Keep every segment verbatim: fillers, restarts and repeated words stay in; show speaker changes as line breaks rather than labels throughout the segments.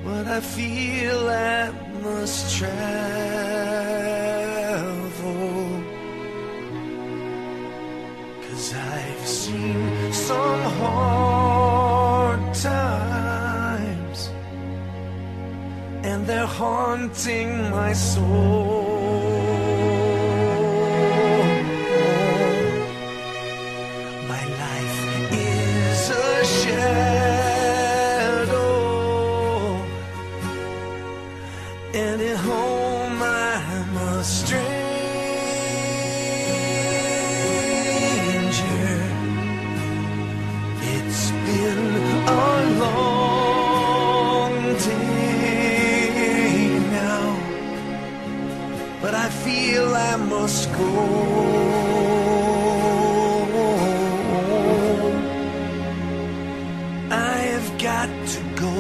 but I feel I must travel, 'cause I've seen some hard times, and they're haunting my soul. My life is a shadow, and at home I'm a stranger. It's been a long day now, but I feel I must go. I have got to go.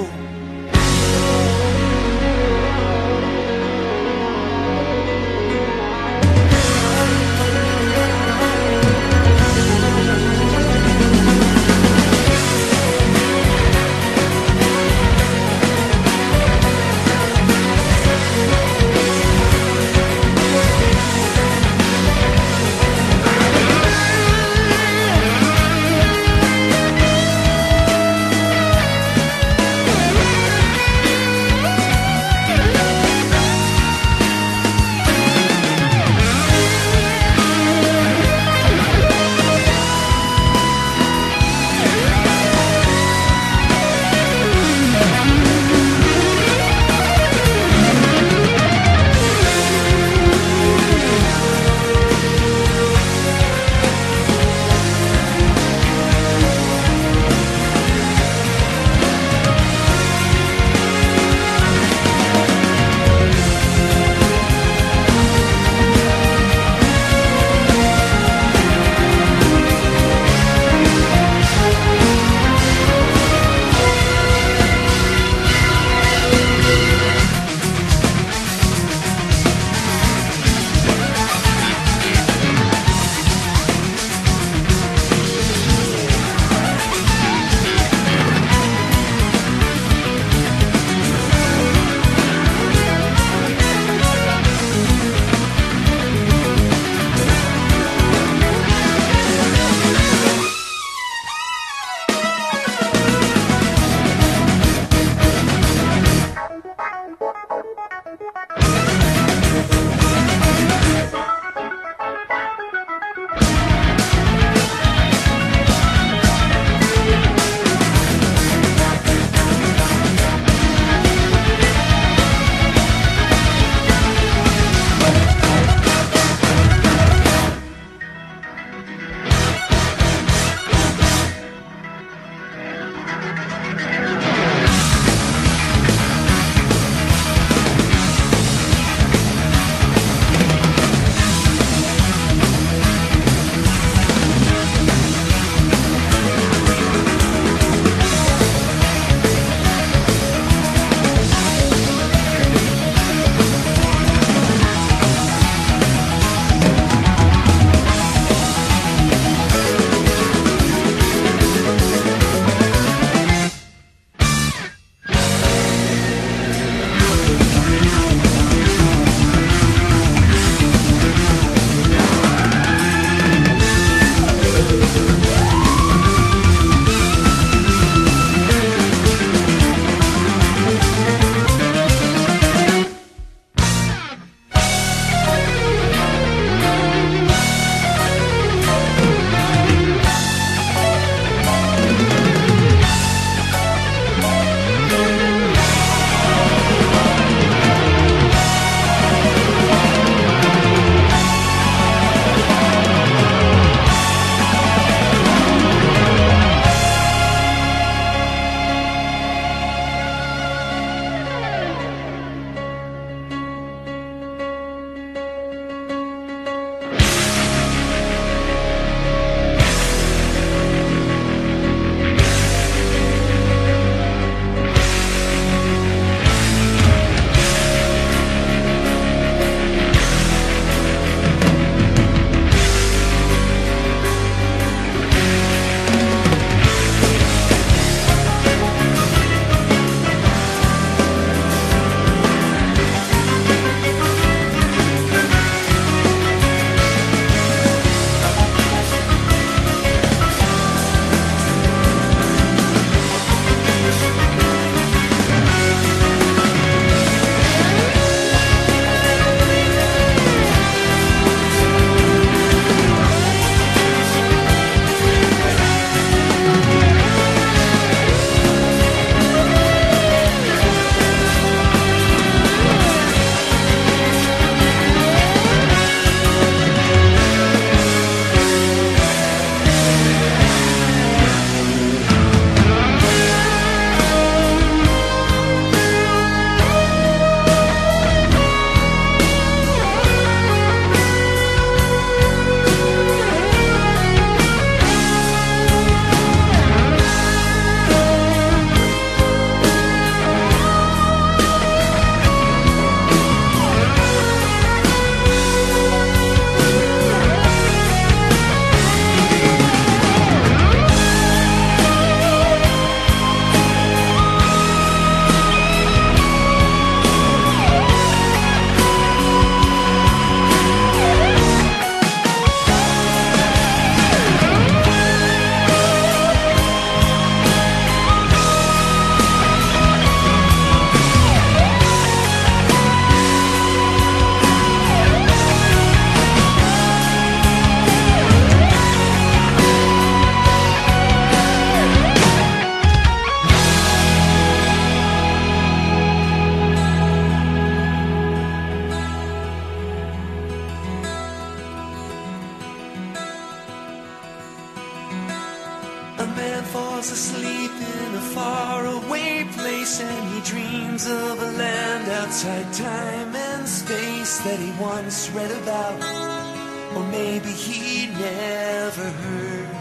dreams of a land outside time and space that he once read about, or maybe he never heard.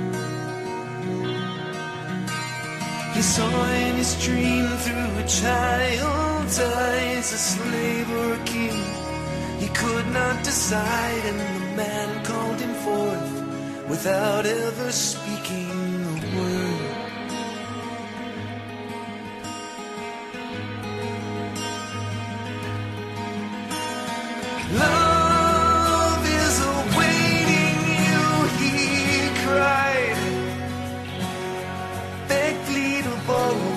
He saw in his dream through a child's eyes a slave or a king. He could not decide, and the man called him forth without ever speaking a word. Love is awaiting you, he cried. Beg, plead, or borrow,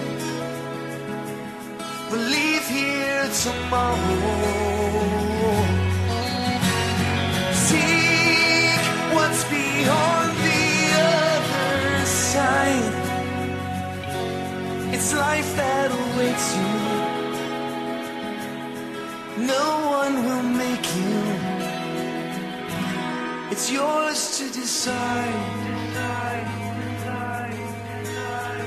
but leave here tomorrow. Seek what's beyond the other side. It's life that awaits you. No one will make you. It's yours to decide. Decide, decide, decide,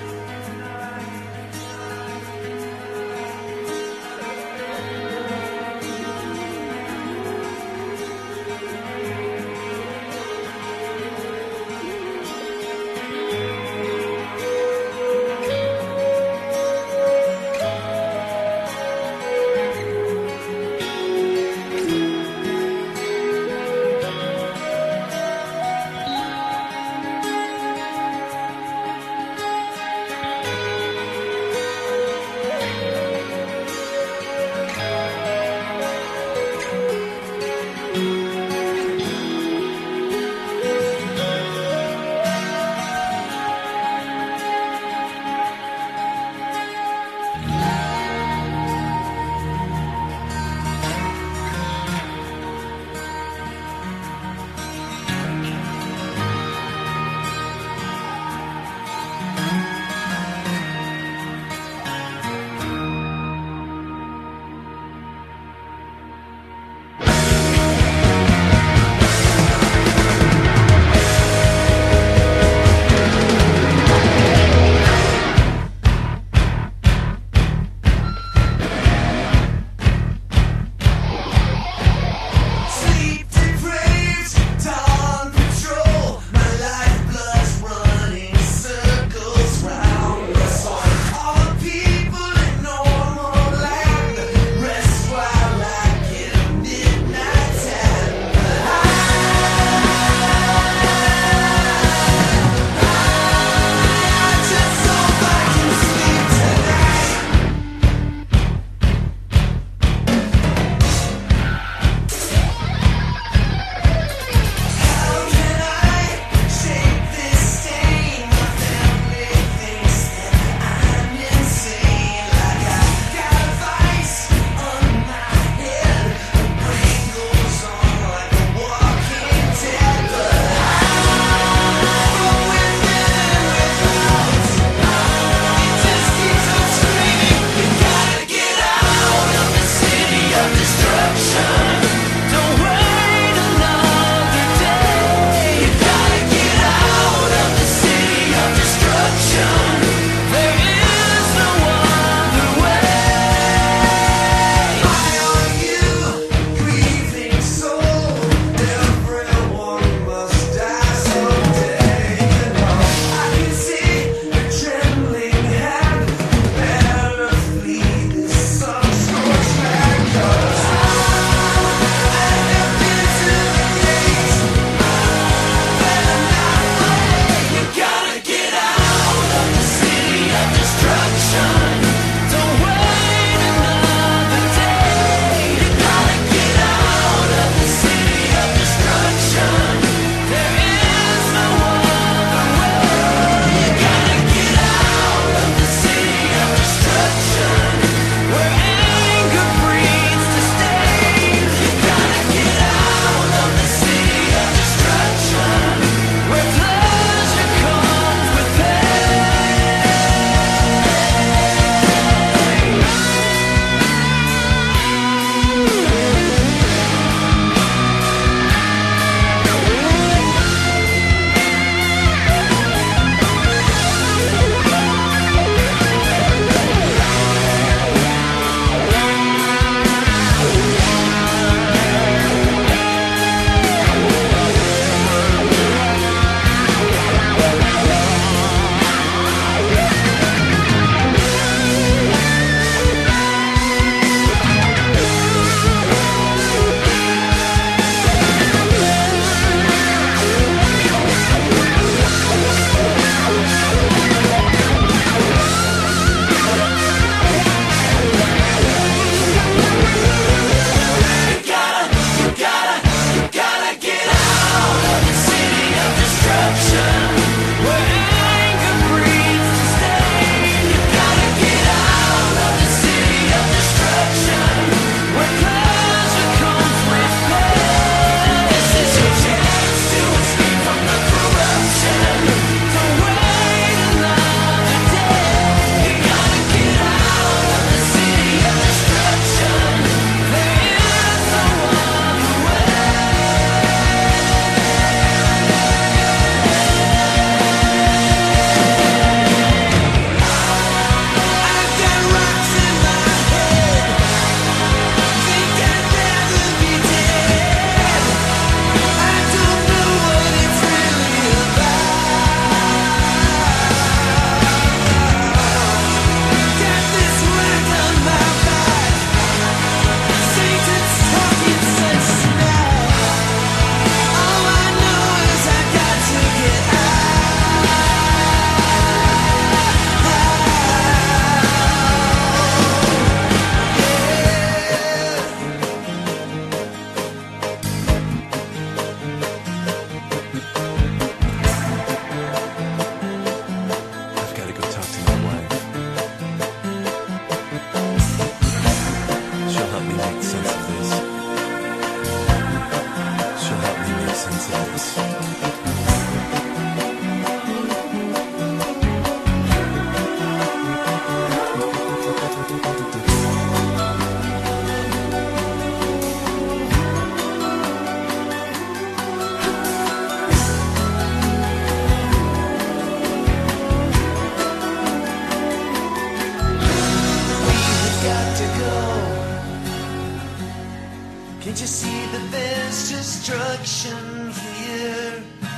Can't you see that there's destruction here?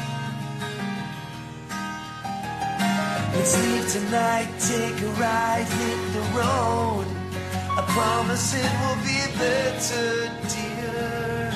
Let's leave tonight, take a ride, hit the road. I promise it will be better, dear.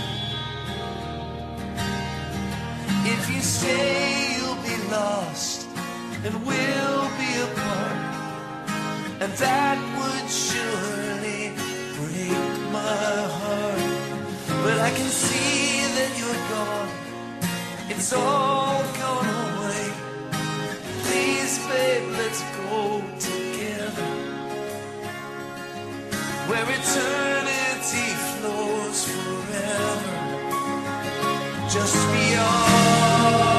If you stay, you'll be lost, and we'll be apart, and that would surely break my heart. But I can see that you're gone, it's all gone away. Please, babe, let's go together, where eternity flows forever, just beyond.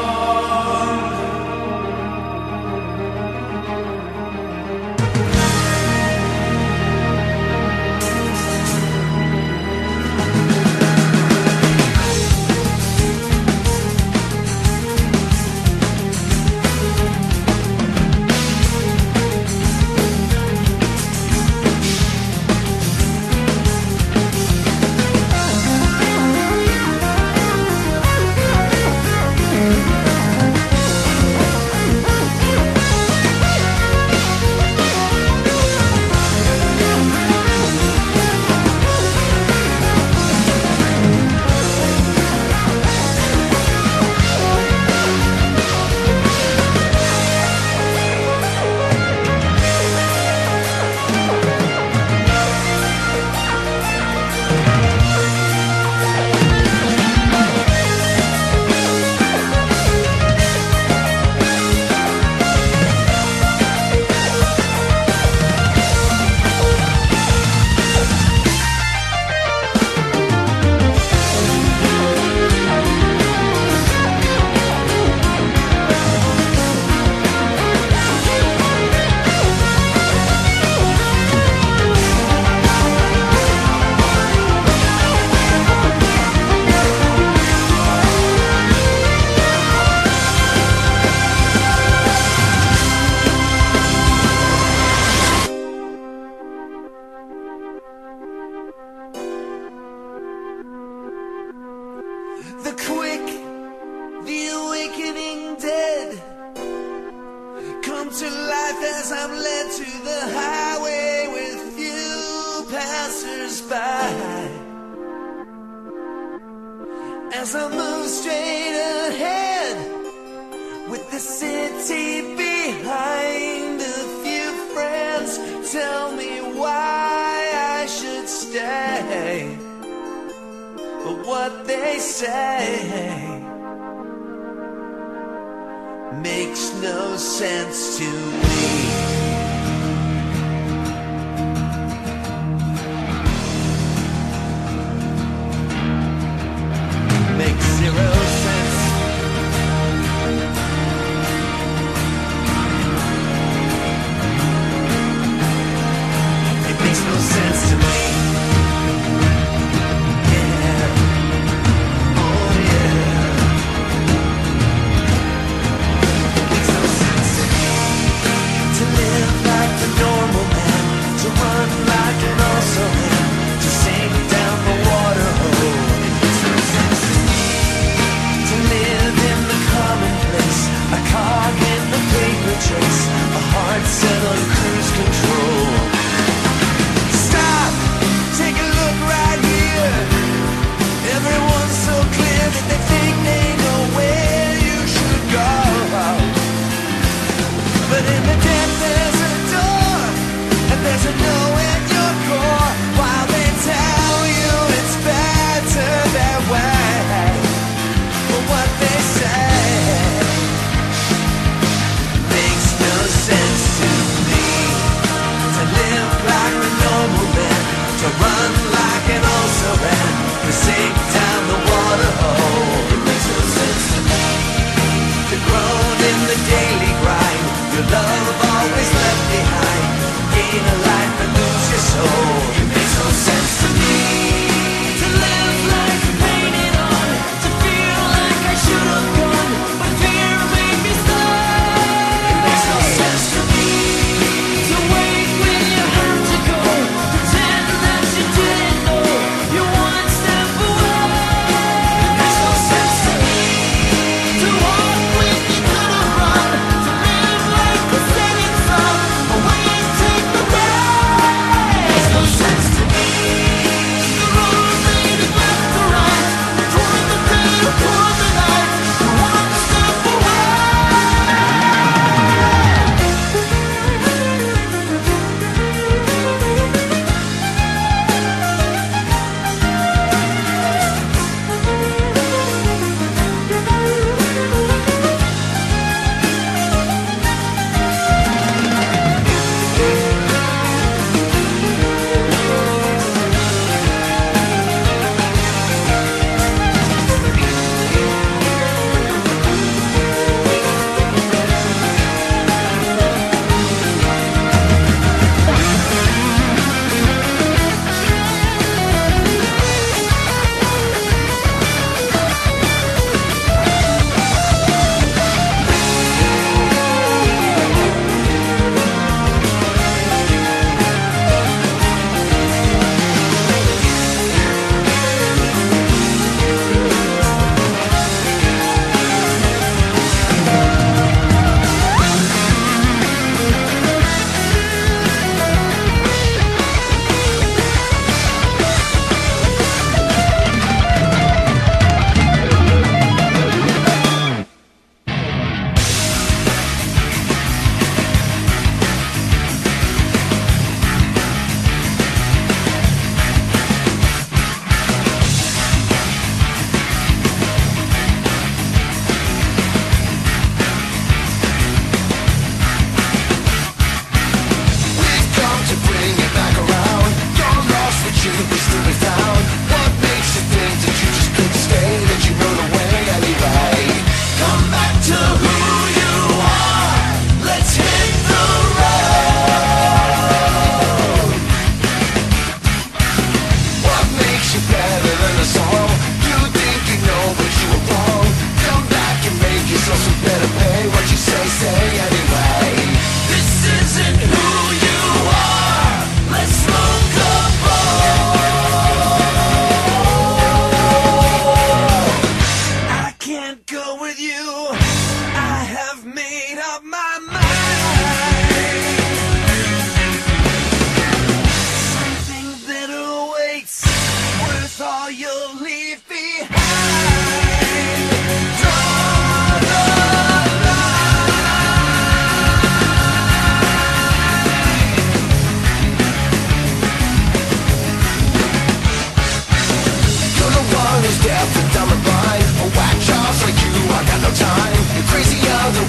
The quick, the awakening dead come to life as I'm led to the highway with few passers-by. As I move straight ahead with the city behind, a few friends tell me why I should stay. But what they say makes no sense to me. Makes zero sense. It makes no sense to me. Makes no sense to me.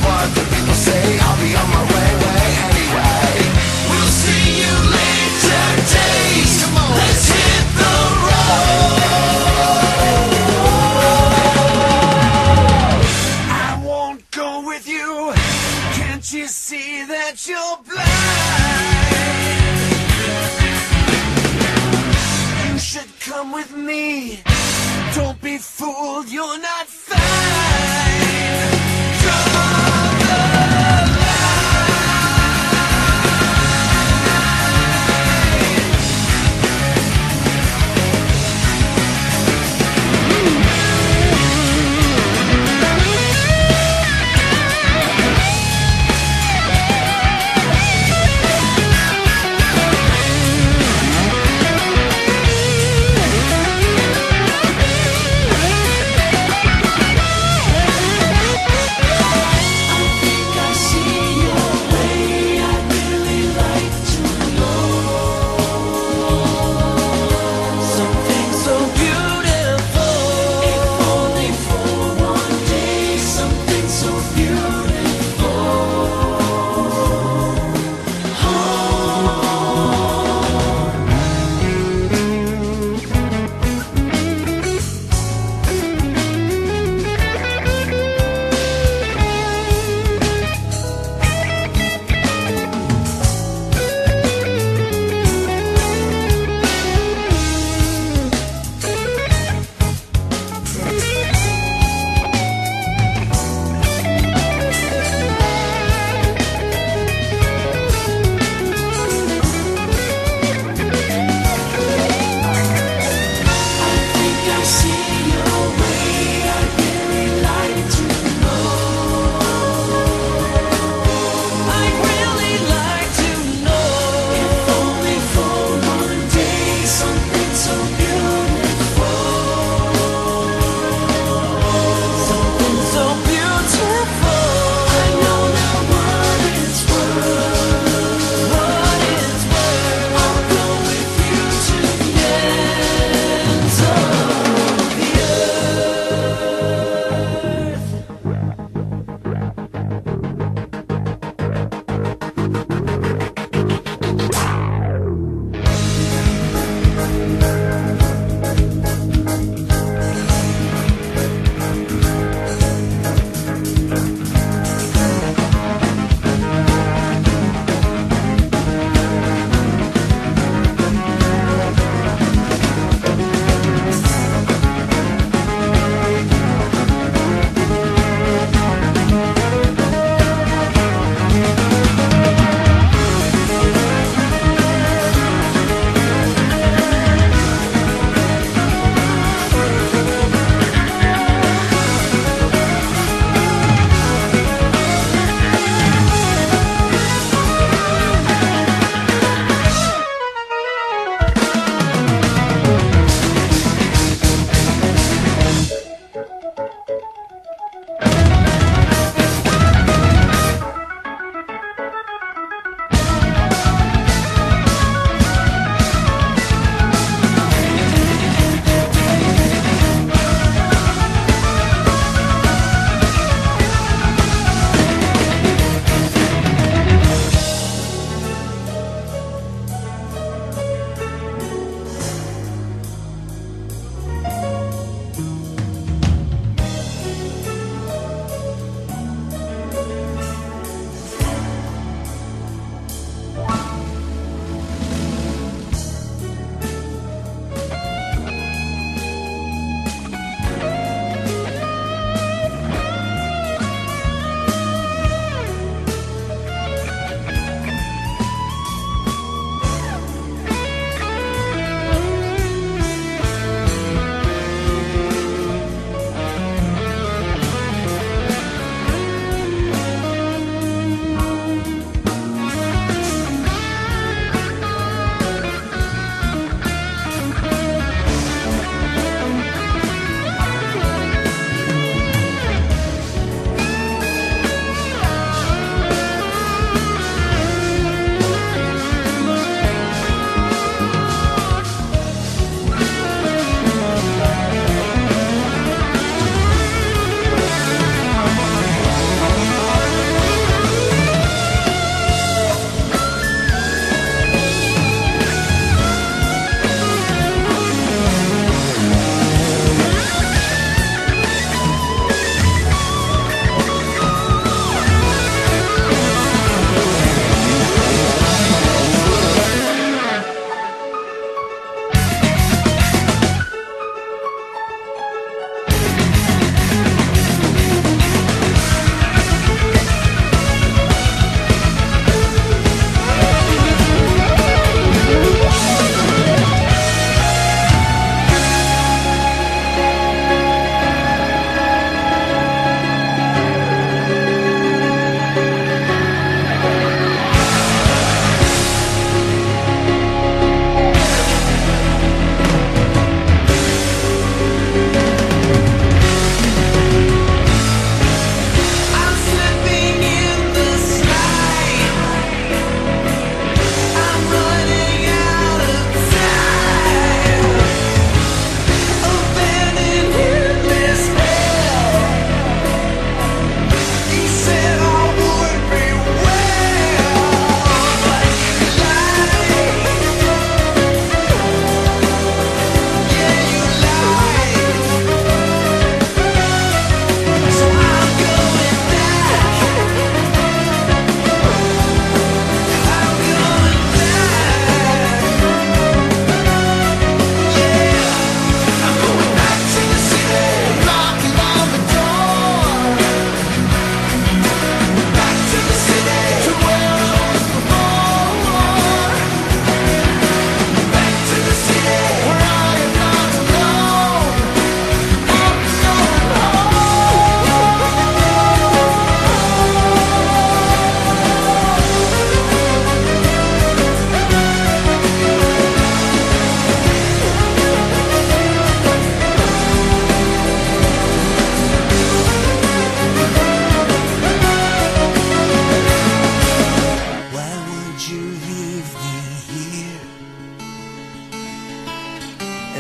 what the people say. I'll be on my way, way anyway. We'll see you later days. Come on, let's hit the road. I won't go with you. Can't you see that you're blind? You should come with me. Don't be fooled, you're not fine. Draw the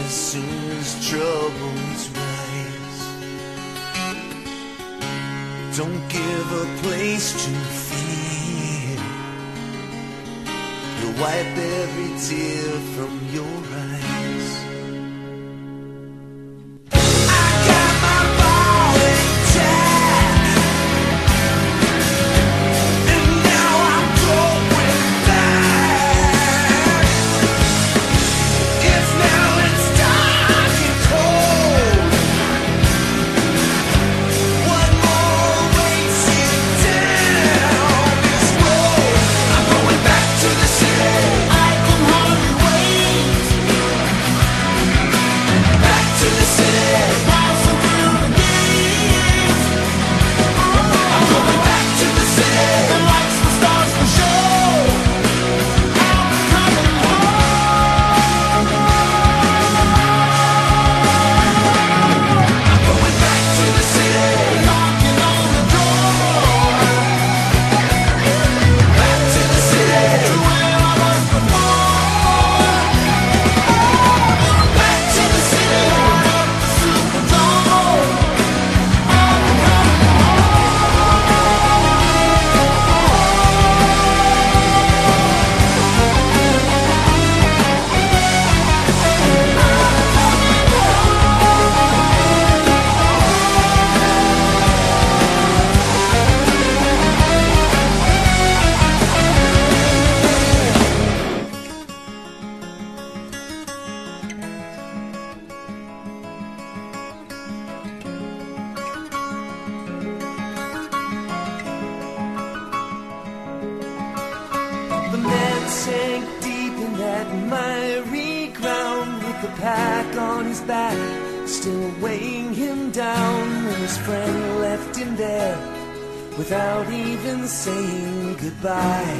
as soon as troubles rise. Don't give a place to fear. You'll wipe every tear from your eyes. I got my ball intact, and now I'm going back. If now it's dark and cold, what more waits you down this road? I'm going back to the city. I can hardly wait. Back to the city. Passing through the gates. I'm going back to the city. The lights, the stars, the show. I'm coming home. I'm going back to the city. Knocking on the door. Back to the city. To where I was before. Back to the city. Up the Superdome. I'm coming The man sank deep in that miry ground with the pack on his back, still weighing him down. When his friend left him there without even saying goodbye,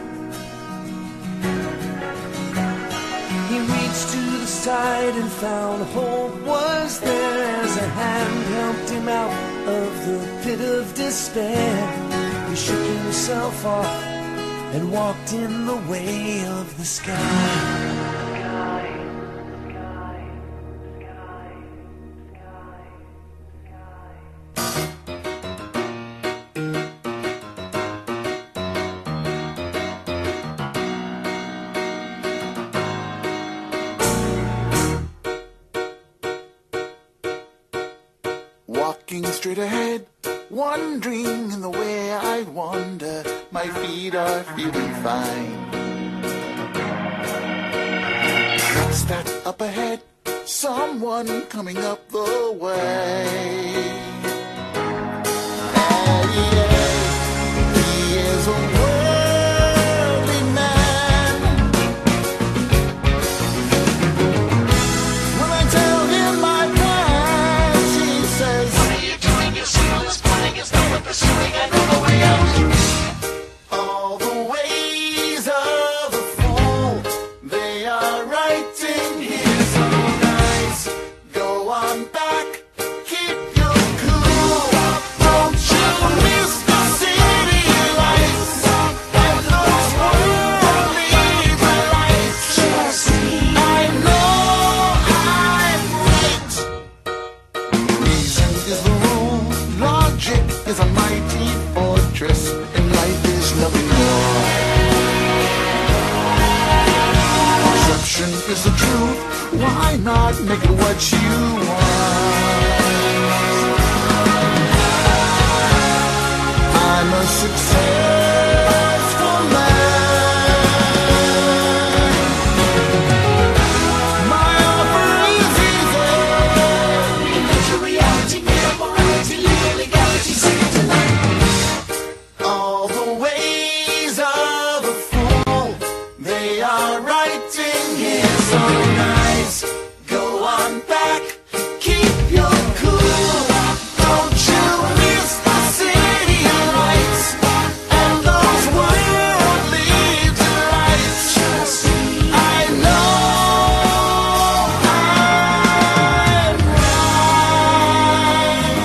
he reached to the side and found hope was there as a hand helped him out of the pit of despair. He shook himself off and walked in the way of the sky.
Walking straight ahead, wandering in the way I wander, my feet are feeling fine. What's that up ahead? Someone coming up the way. Hey, yeah, he is a worldly man. When I tell him my plans, he says, "What are you doing? Your signal is pointing. It's not worth pursuing. I know the way out." All the ways of a fool, they are right in here. So nice. Go on back, keep your cool. Don't you miss the city lights and those worldly delights. I know I'm right. Reason is the rule, logic is a mighty fortress, and life is nothing more. Perception is the truth, why not make it what you want? I'm a successful man. My offer is easy. Imagine reality, made up morality, legal legality, sing it tonight. All the ways of a fool, they are right in here. So nice. Go on back, keep your cool. Don't you miss the city lights and those worldly delights. I know I'm right.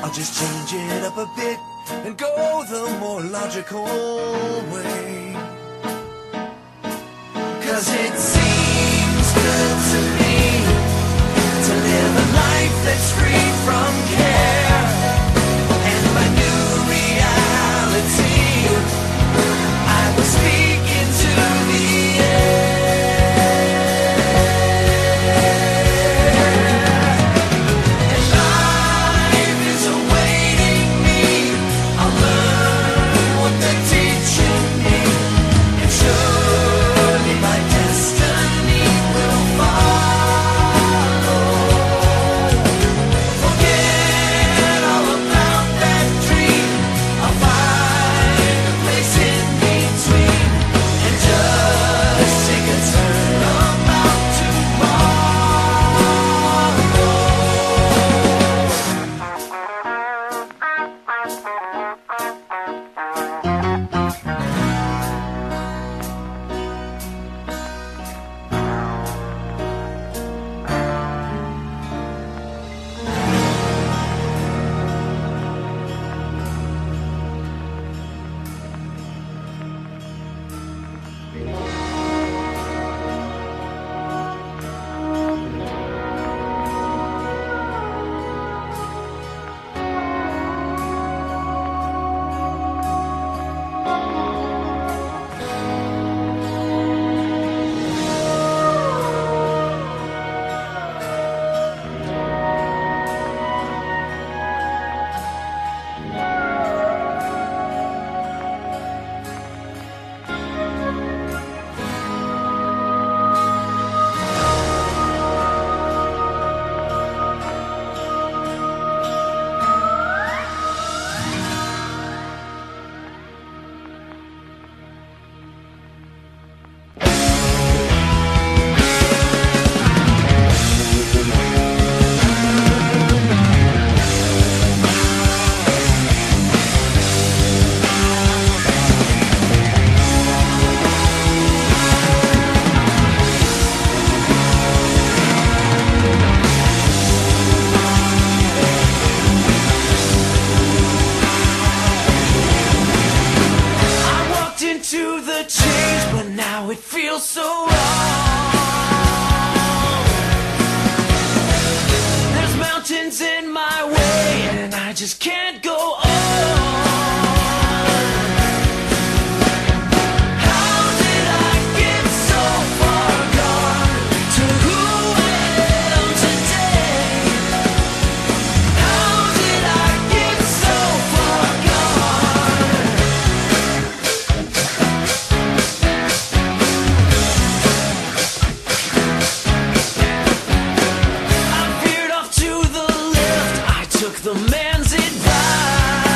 I'll just change it up a bit and go the more logical way. Cause it seems good to me to live a life that's free from care. And my new reality, I will speak into the change, but now it feels so wrong. There's mountains in my way, and I just can't go on. How did I get so far gone to who I am today? How did I get so far gone? I veered off to the left, I took the man's advice.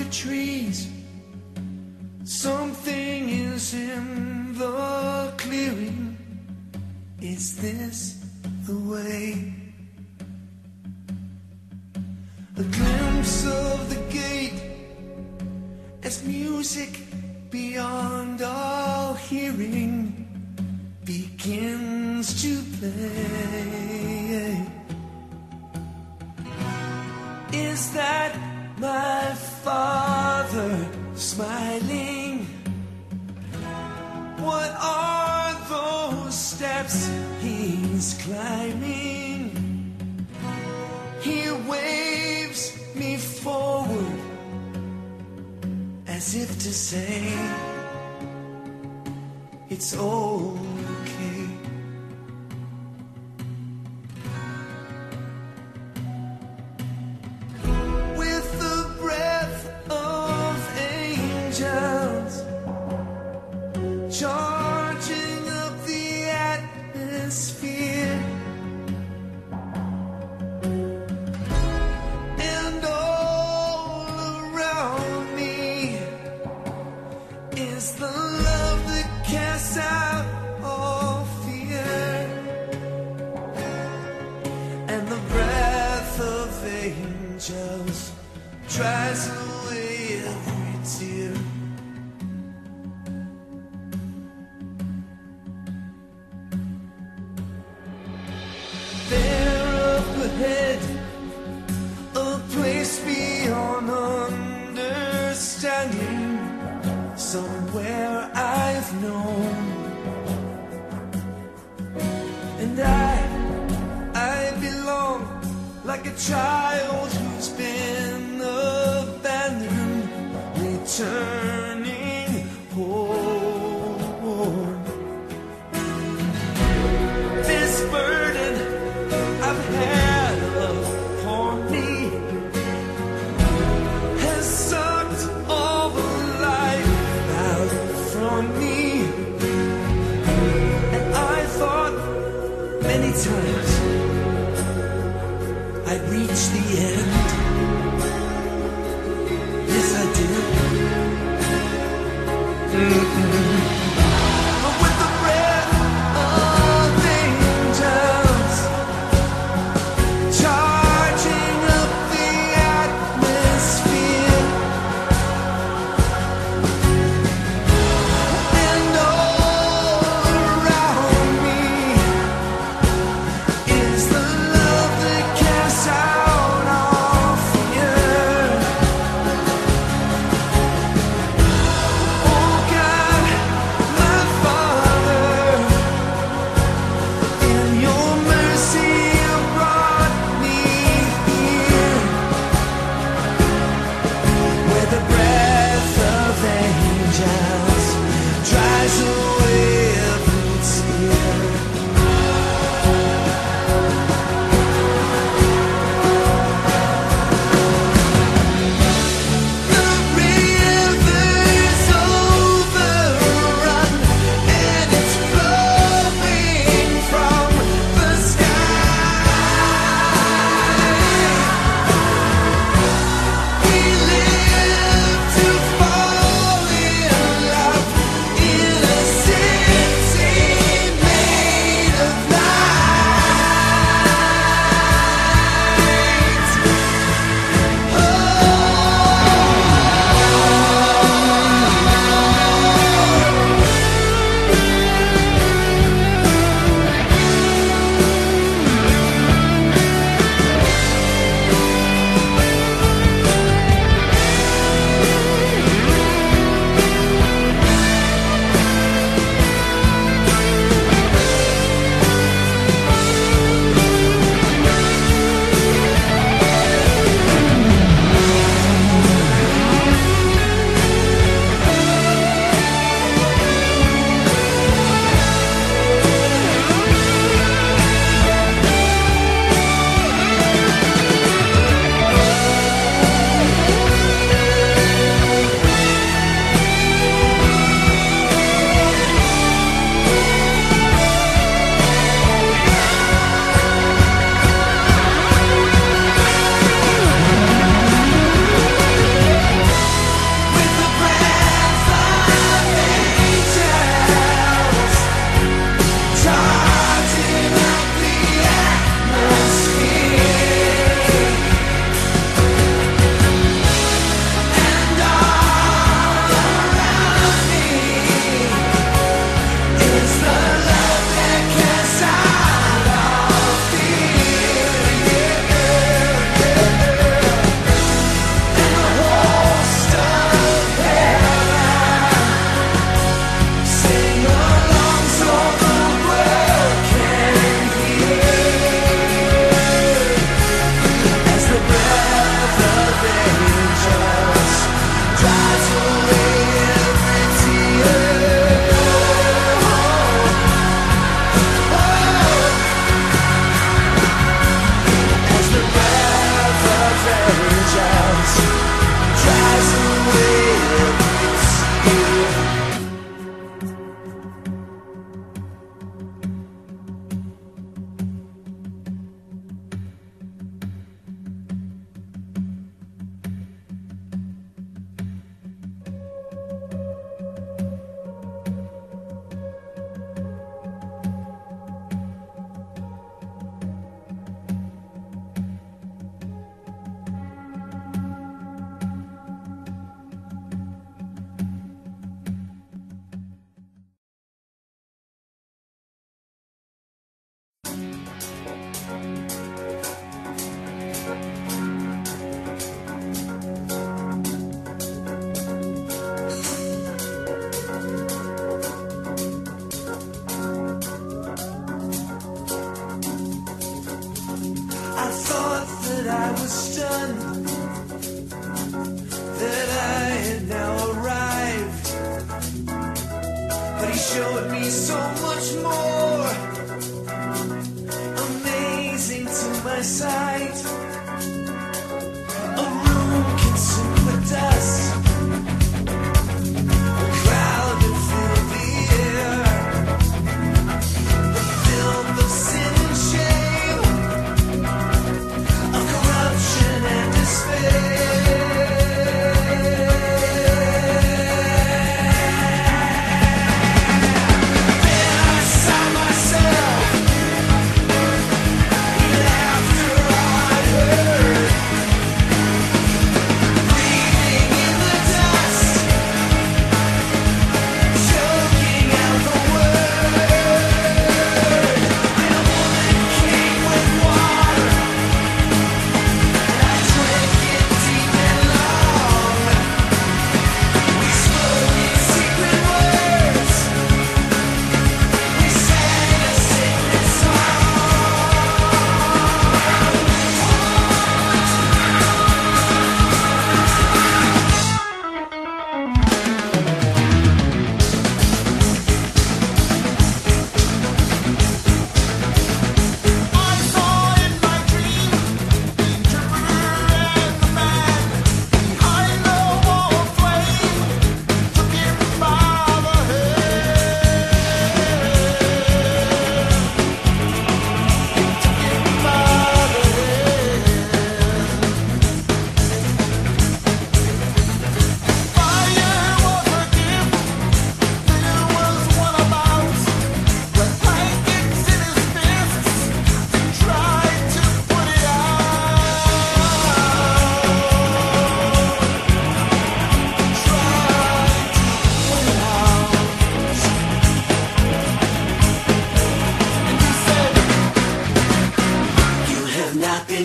trees. Something is in the clearing. Is this the way? A glimpse of the gate as music beyond all hearing begins to play. Is that my father smiling? What are those steps he's climbing? He waves me forward as if to say it's okay. With the breath of angels charging up the atmosphere, and all around me is the love that casts out all fear, and the breath of angels dries away every tear. There up ahead, a place beyond understanding, somewhere I've known. And I, I belong like a child who's been abandoned, returning home. This burden I've had upon me has sucked all the life out from me, and I thought many times I'd reach the end. Yes, I did. Mm-mm. But with the breath of angels charging up the atmosphere, and all around me is the love that casts out all fear. Oh God,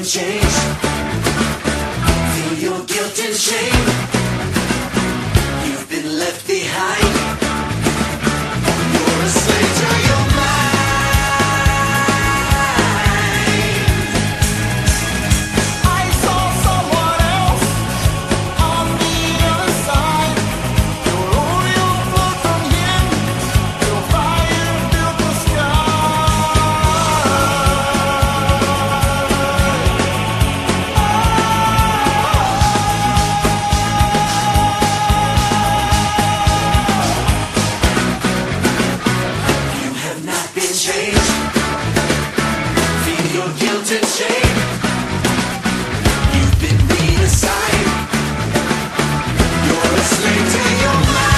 changed. Feel your guilt and shame. You've been left behind. You're a slave to your mind.
I saw someone else on the other side. Your oil flowed from him. Your fire filled the
You have not been changed. Feel your guilt and shame. You've been reassigned. You're a slave to your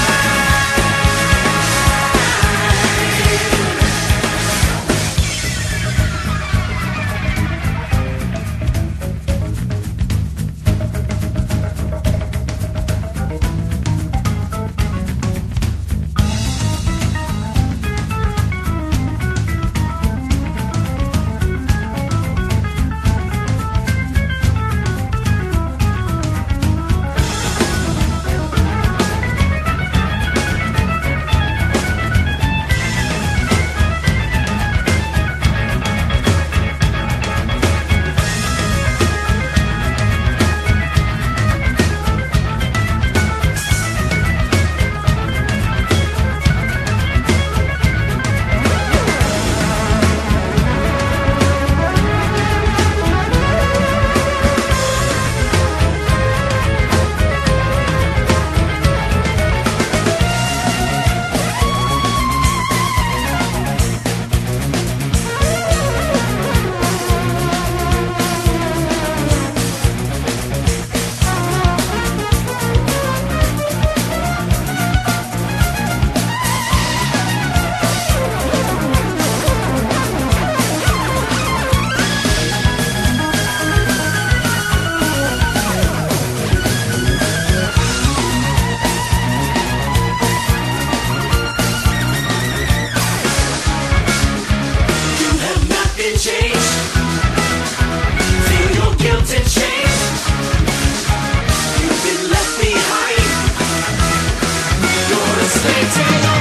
changed. Feel your guilt and shame. You've been left behind. You're a slave to your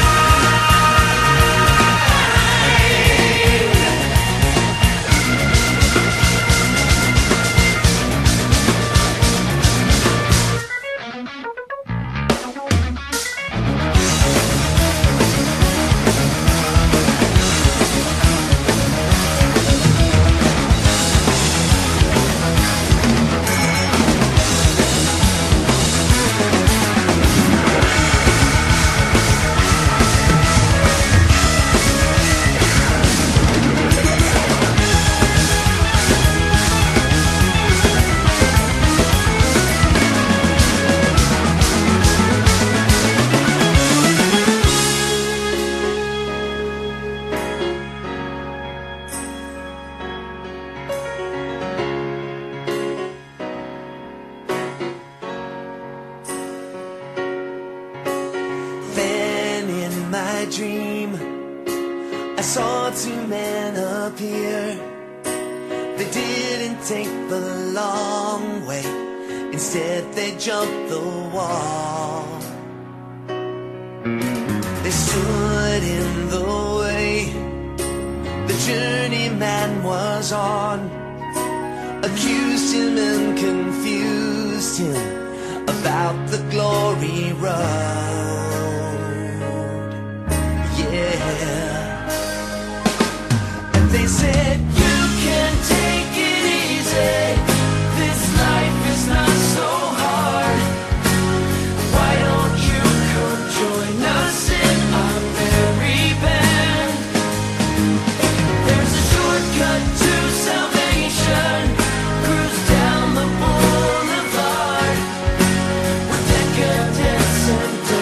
my dream, I saw two men appear. They didn't take the long way, instead they jumped the wall. They stood in the way the journeyman was on, accused him and confused him about the glory road. And they said, you can take it easy, this life is not so hard. Why don't you come join us in our merry band? There's a shortcut to salvation, cruise down the boulevard with decadence and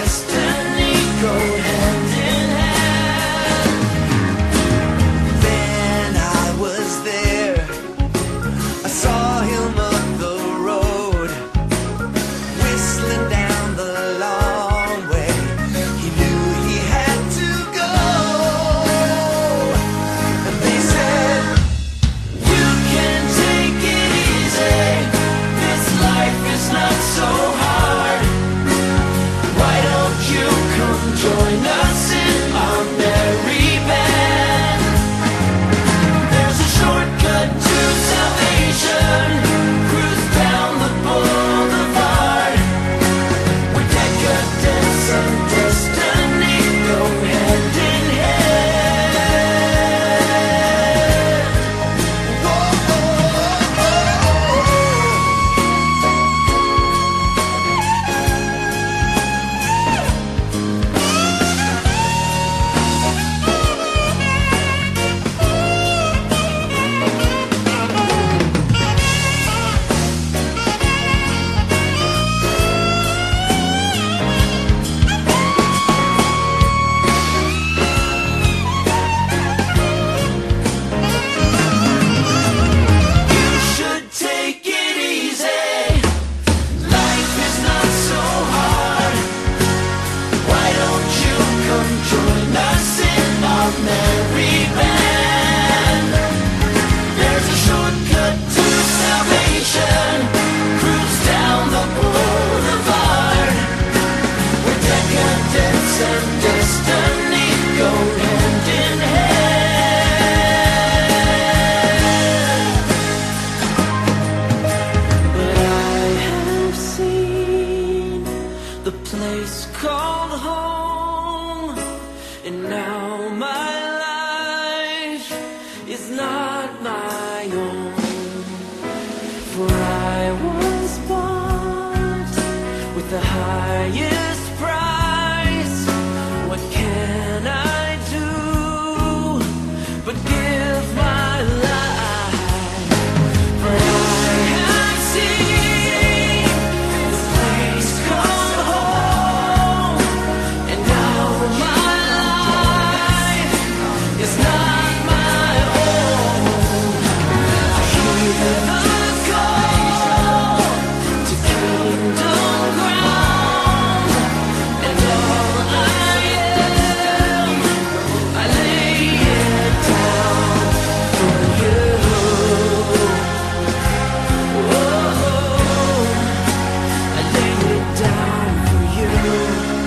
the place called home. And now my life is not my own, for I was bought with the highest price. What can I do but give my life? For I have seen this place called home, and now my life is not my own. I hear the call to kingdom ground, and all I am, I lay it down for you. Oh, I lay it down for you.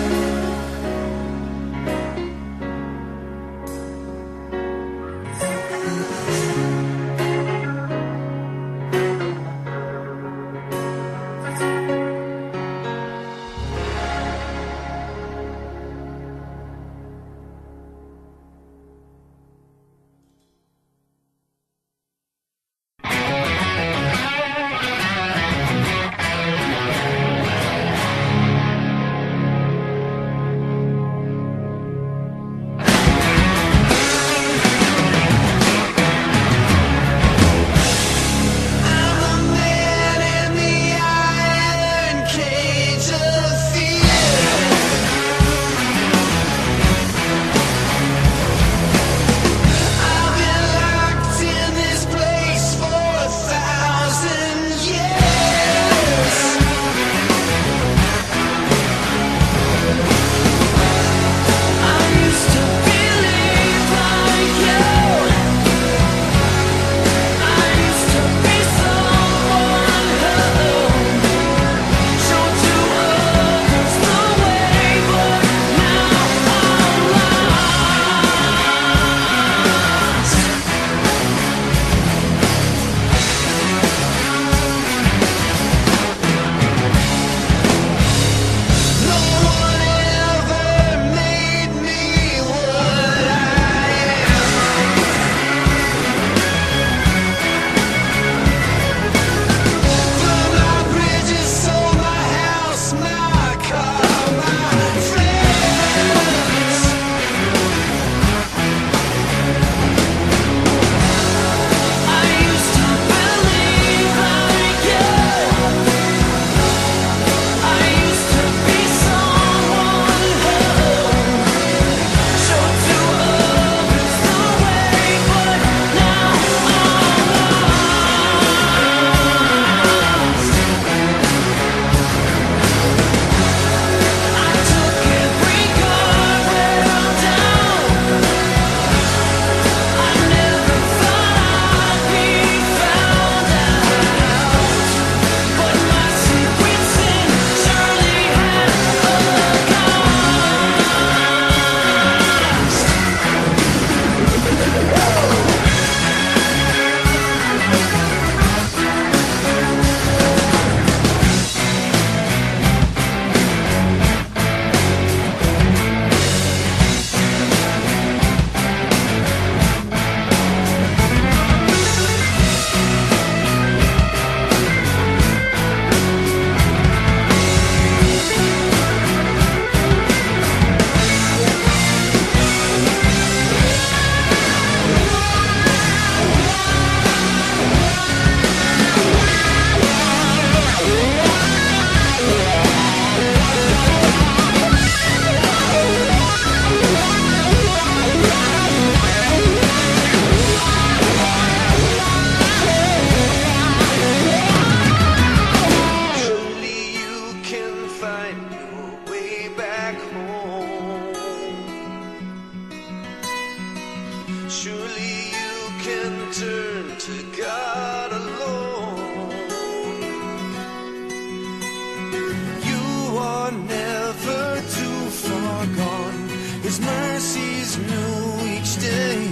His mercies new each day.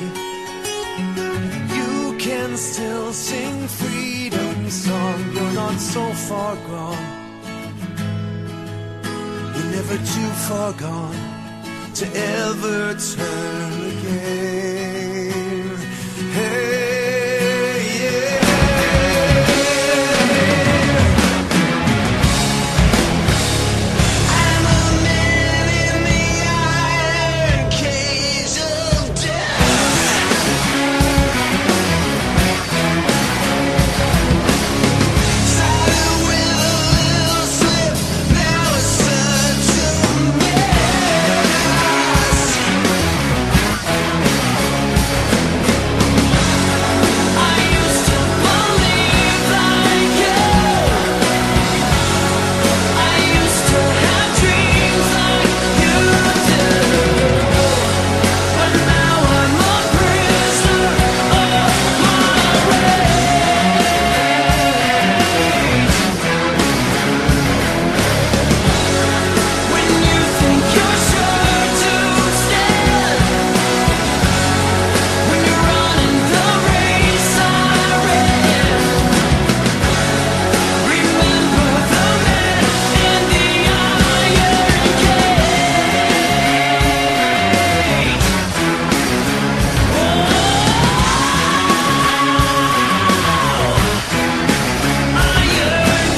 You can still sing freedom song. You're not so far gone. You never too far gone to ever turn again. Hey, yeah. I'm a man in the iron cage of death. Started with a little slip, now it's such a mess. I used to believe like you. I used to have dreams like you do. But now I'm a prisoner of my rage. When you think you're sure to stand, when you're running the race I ran, remember the man in the iron cage. Iron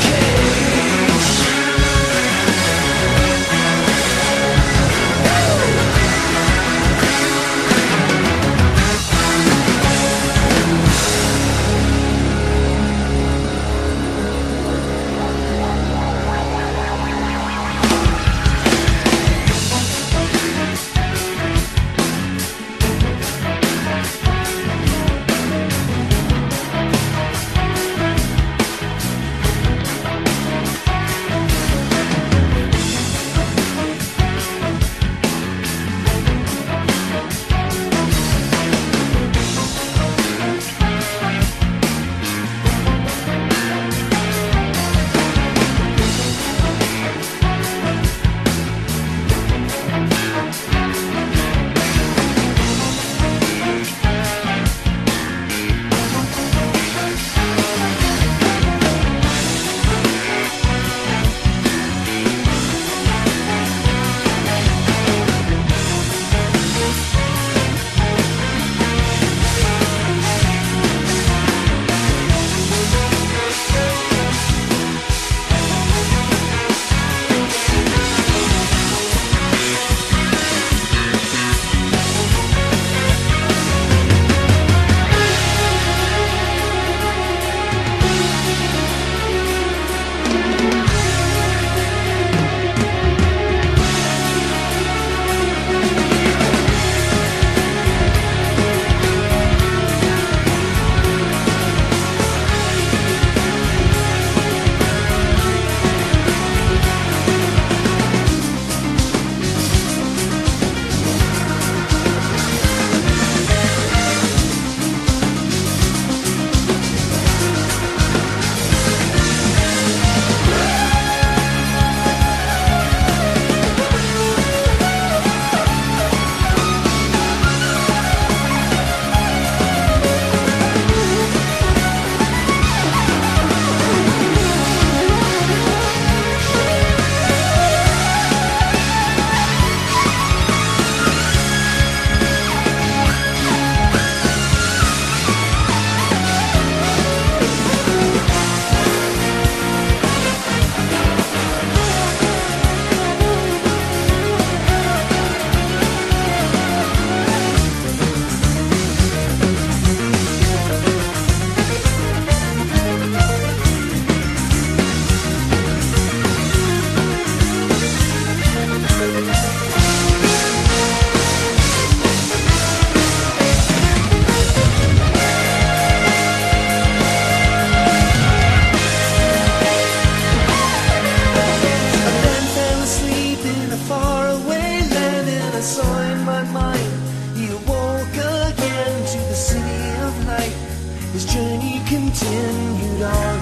continued on.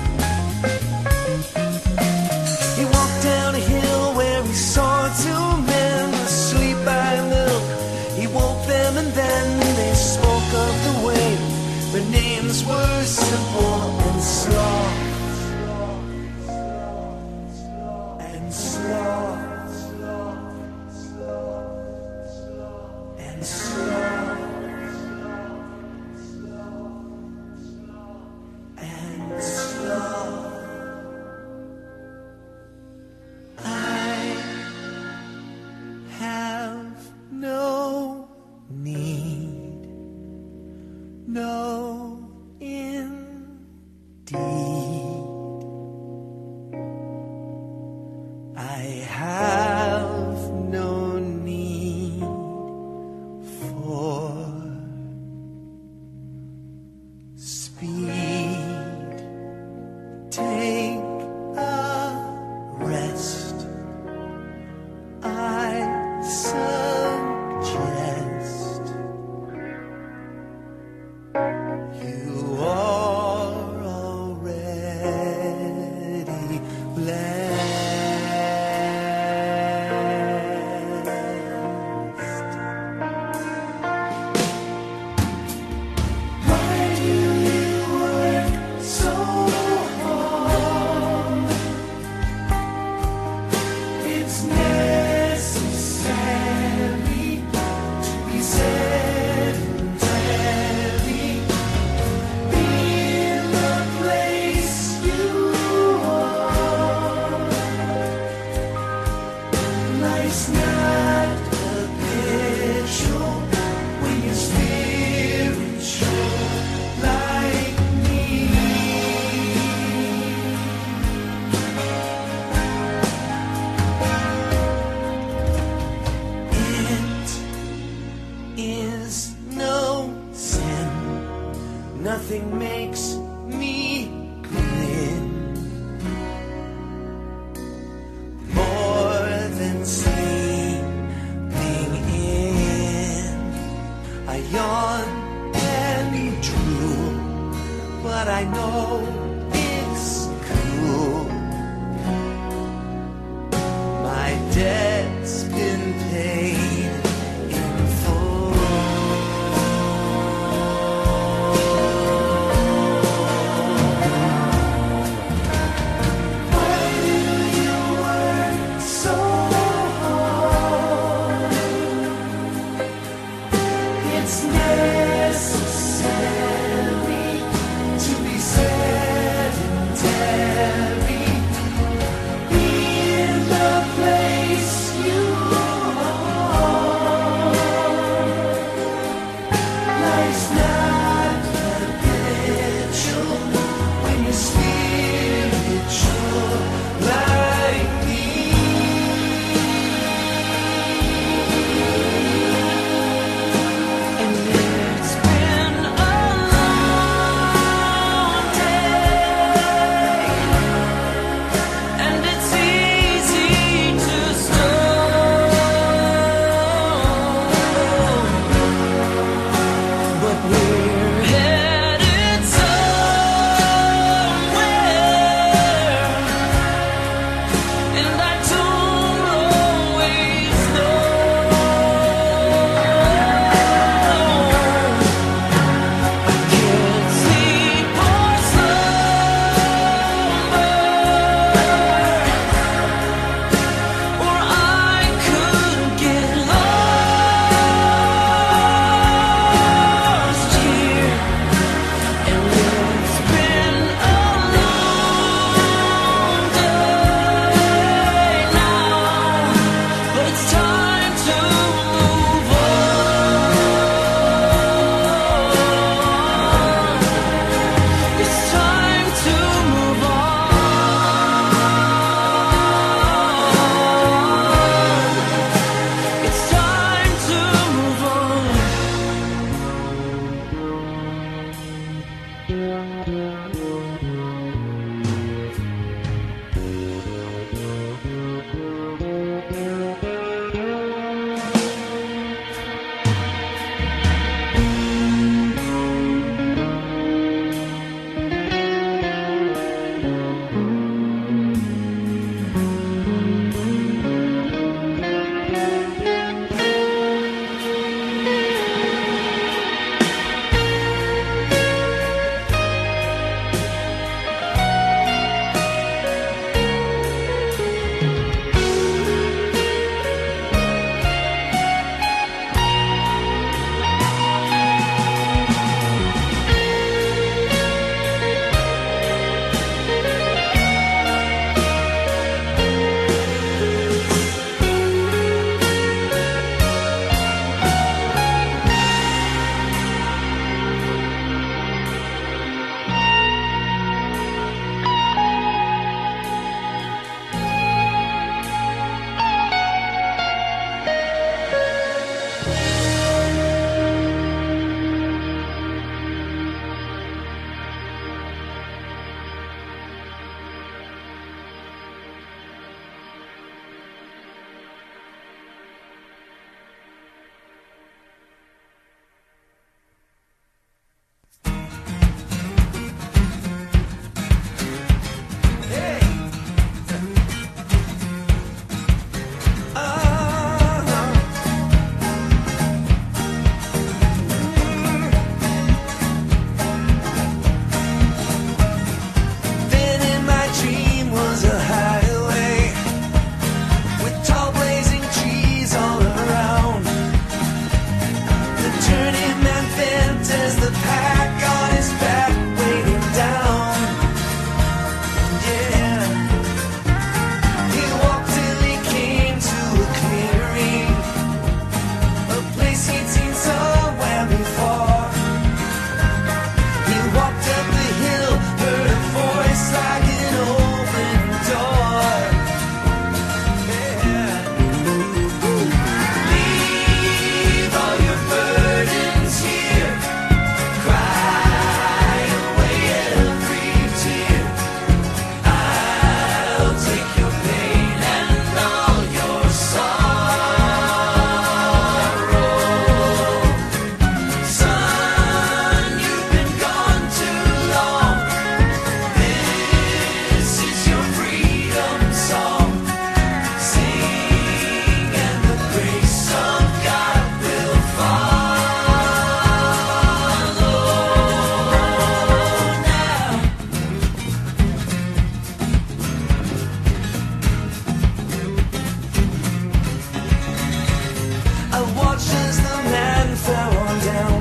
He walked down a hill where he saw two men asleep by a mill. He woke them and then they spoke of the way their names were simple and slow and slow.
it's necessary to be sedentary. Be in the place you are. Life's not a picture when you're spiritual like me. It is no sin. Nothing makes me grin more than sleeping in. I yawn and drool, but I know it's cool. My debt's been paid in full. Why do you work so hard?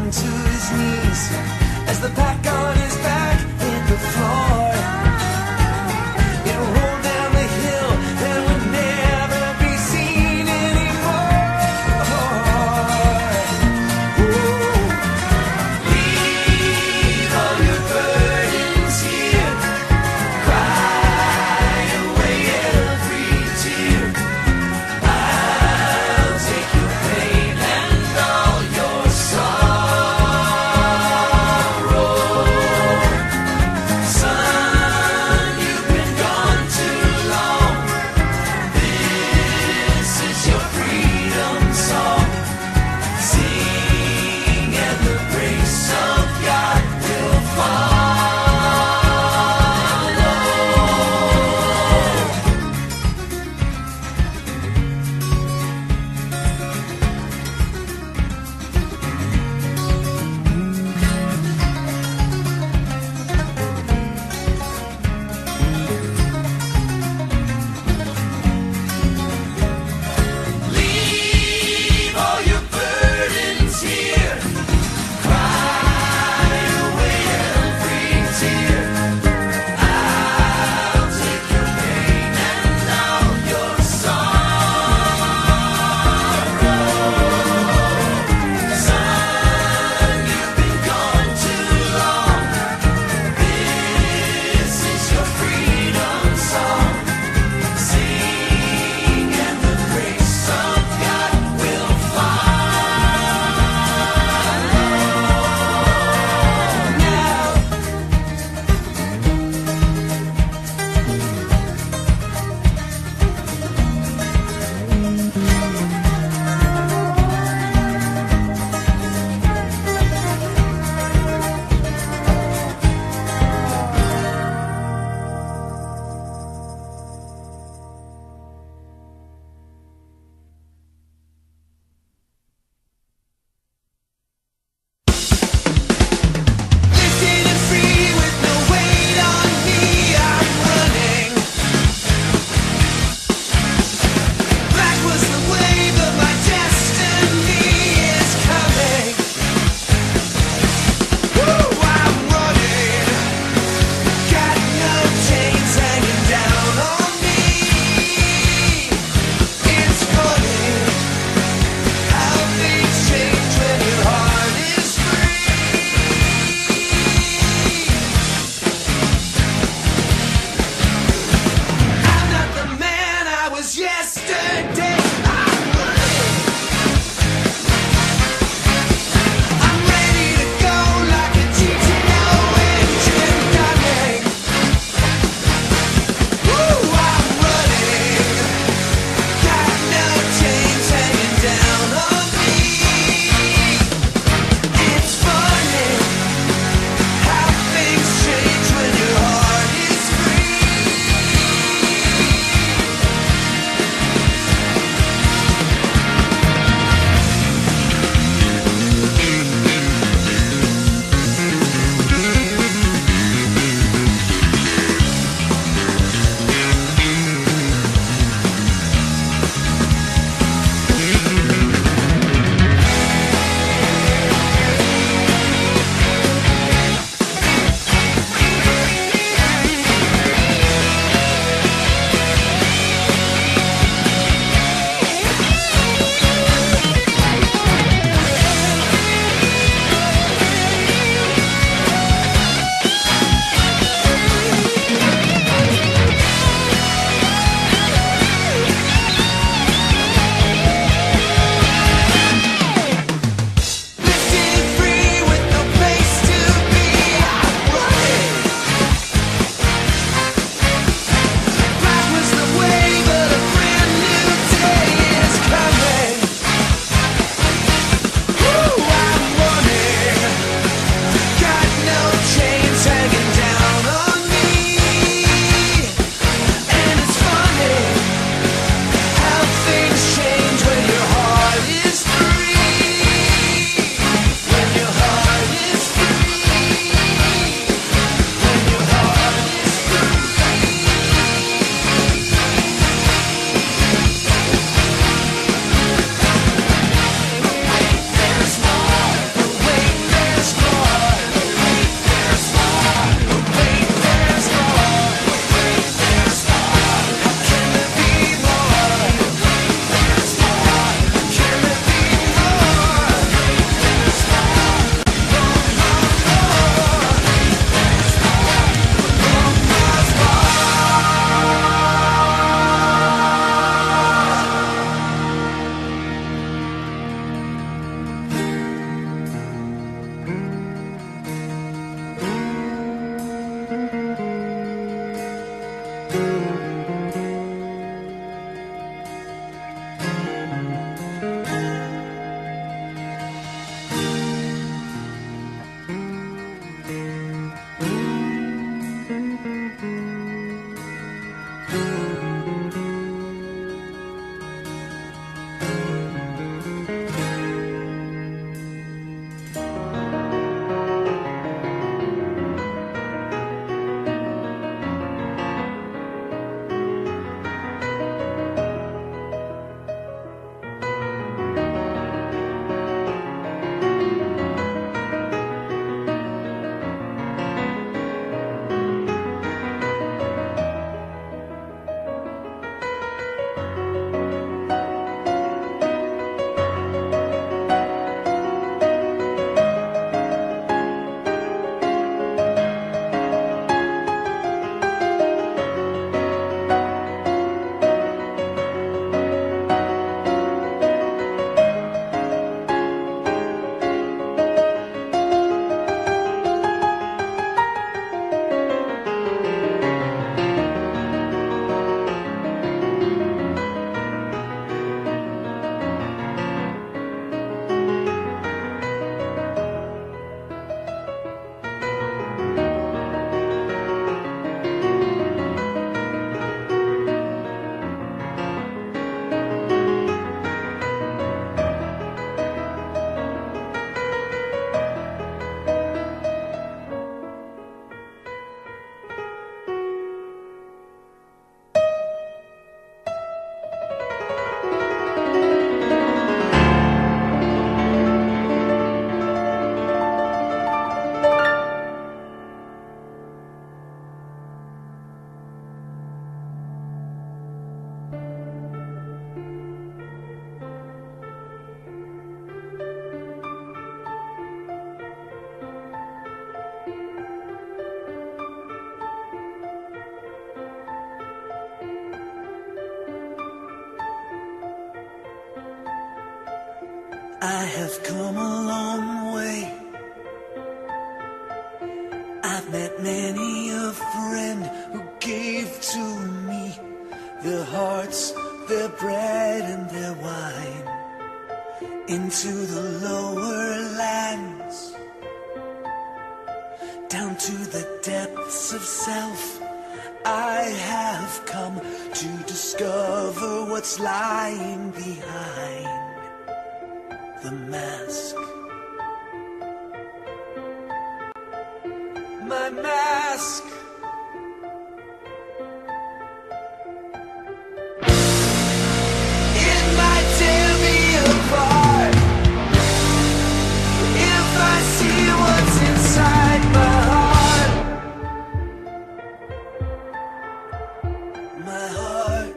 to his knees as the pack on his back hit the floor. It rolled down the hill and would never be seen anymore. Ooh. Leave all your burdens here, cry away every tear. I'll take your pain and all your sorrow. I have come a long way. I've met many a friend who gave to me their hearts, their bread and their wine. Into the lower lands, down to the depths of self, I have come to discover what's lying behind the mask. My mask. It might tear me apart if I see what's inside my heart. My heart.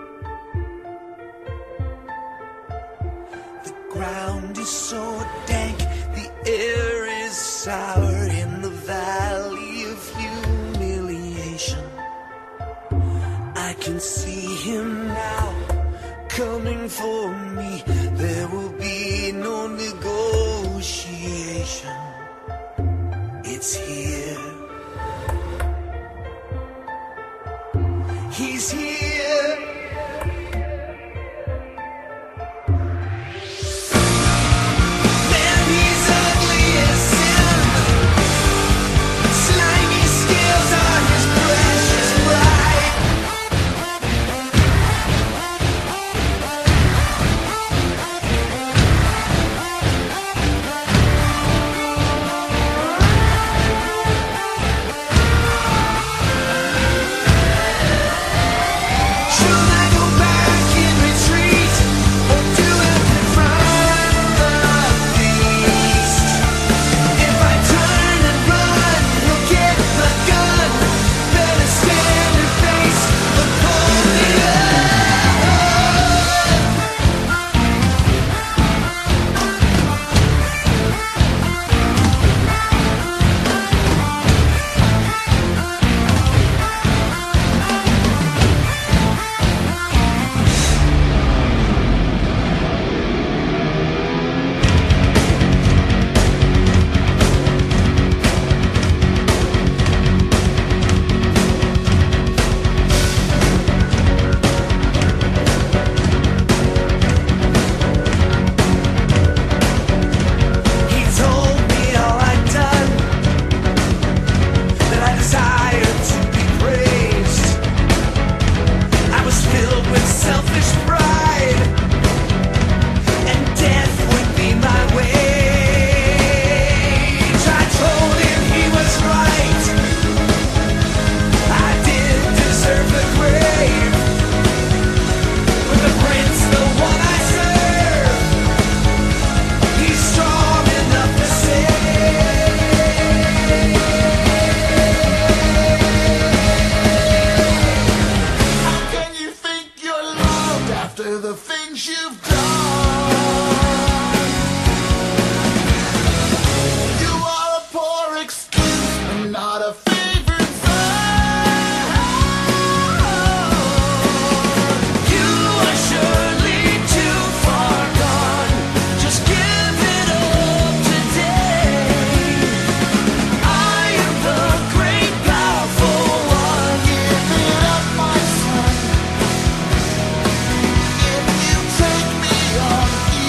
The ground is so dank, the air is sour in the valley of humiliation. I can see him now, coming for me. There will be no negotiation. It's here. He's here. Man, he's ugly as sin. Slimy scales on his precious bride. Should I go back and retreat, or do I confront the beast? If I turn and run, he'll get my gun. Better stand and face the Napoleon. He told me all I'd done, that I desired to be praised. I was filled with selfish pride, and death would be my wage. I told him he was right. I did deserve the grave, but the prince, the one I serve, he's strong enough to save.
How can you think you're loved after the things you've done? You are a poor excuse and not a favorite son.
You are surely too far gone. Just give it up today. I am the great powerful one.
Give it up, my son. If you take me on,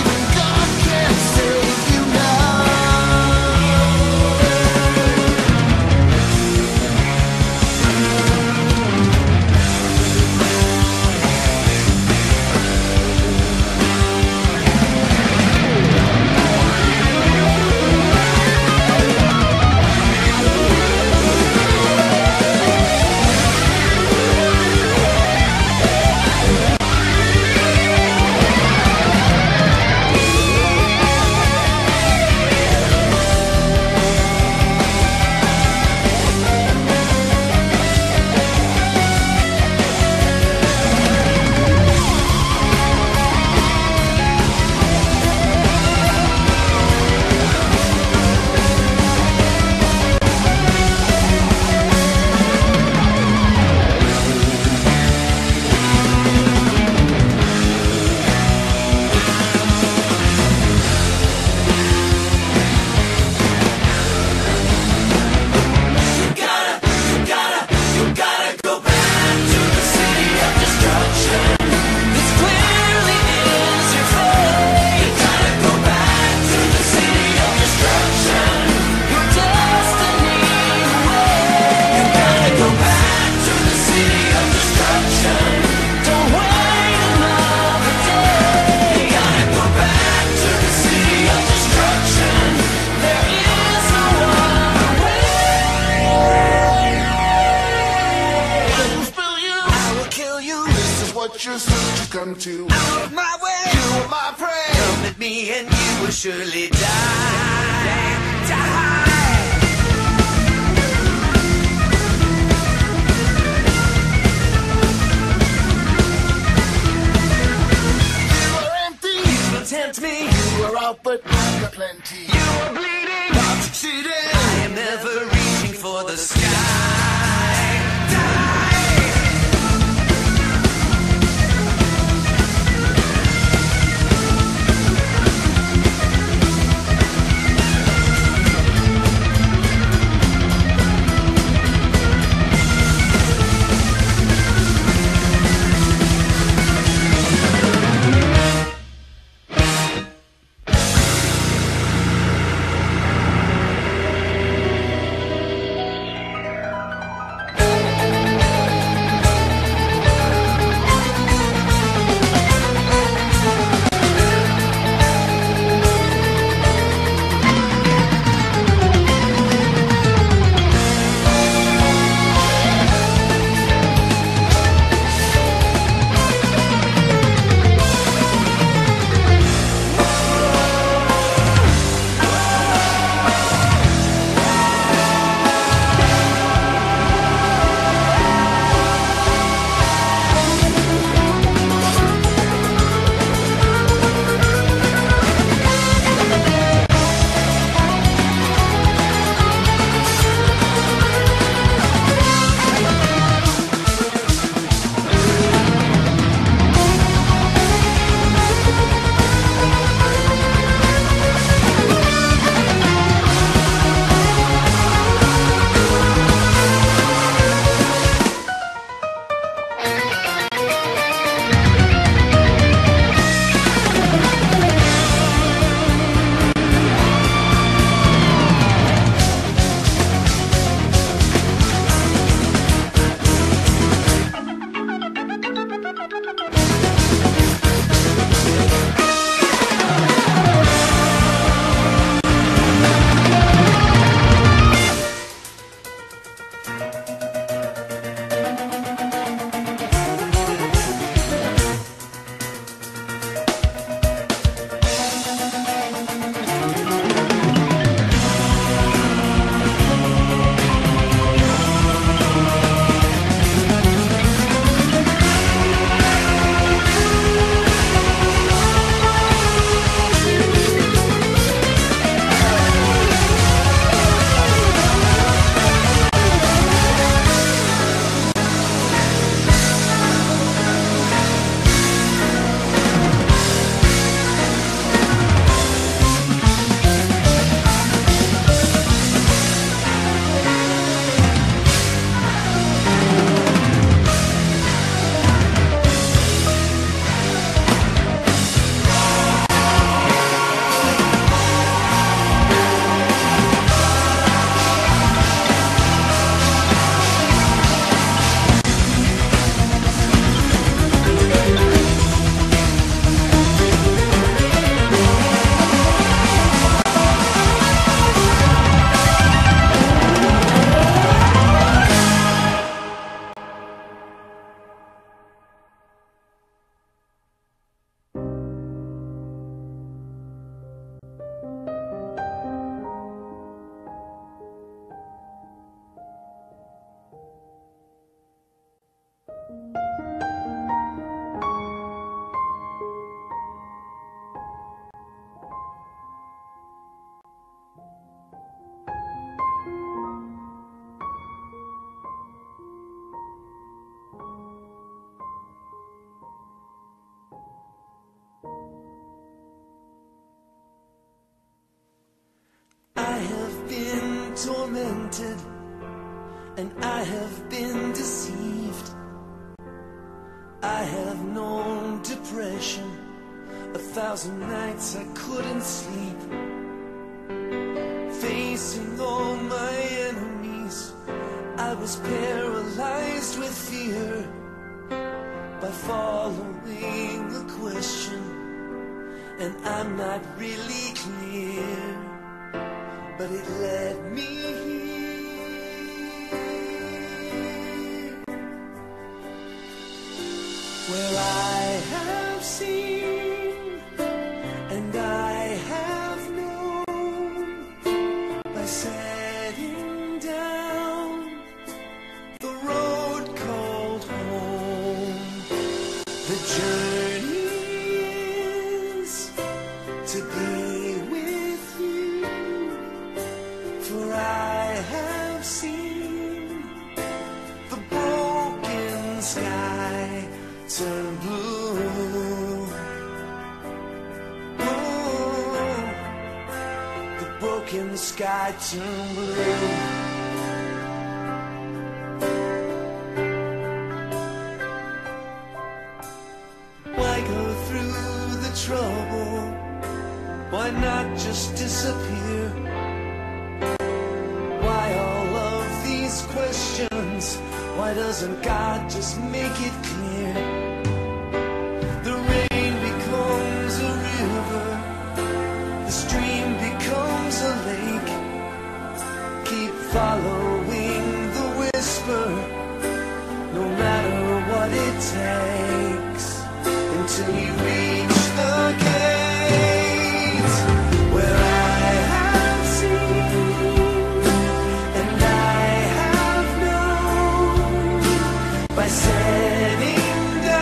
cling to.
Out of my way,
You are my prey.
come at me and you will surely die. Die.
You are empty.
You will tempt me.
You are out, but not plenty.
You are bleeding.
Not succeeding.
I am ever reaching for the sky. Die. tormented, and I have been deceived. I have known depression, a thousand nights I couldn't sleep, facing all my enemies. I was paralyzed with fear by following a question, and I'm not really clear, but it led me here. Where I have making the sky turn blue. Why go through the trouble? Why not just disappear? Why all of these questions? Why doesn't God just make it clear? The rain becomes a river, the stream becomes a lake. Keep following the whisper, no matter what it takes, until you reach the gate where I have seen and I have known. By setting down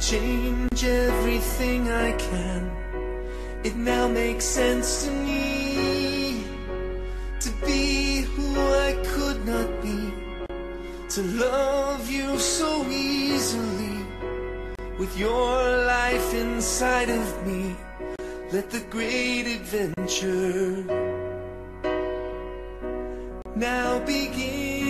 change everything I can. It now makes sense to me to be who I could not be, to love you so easily with your life inside of me. Let the great adventure now begin.